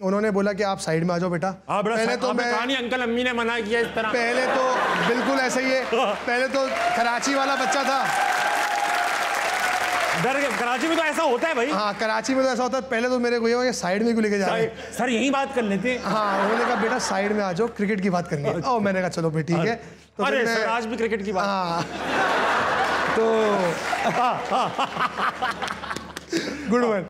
उन्होंने बोला कि आप साइड में आ जाओ बेटा। पहले तो मैं कहानी अंकल अम्मी ने मना किया इस तरह। पहले तो बिल्कुल ऐसा ही है। पहले तो कराची वाला बच्चा था, कराची में तो ऐसा होता है भाई। हाँ, कराची में तो ऐसा होता है। पहले तो मेरे को ये साइड में क्यों लेके जा रहे हैं सर, यही बात कर लेते हैं। हाँ, उन्होंने कहा बेटा साइड में आ जाओ, क्रिकेट की बात करनी है। और मैंने कहा चलो भाई ठीक है। तो अरे सर, आज भी क्रिकेट की बात। हाँ, तो गुड वन।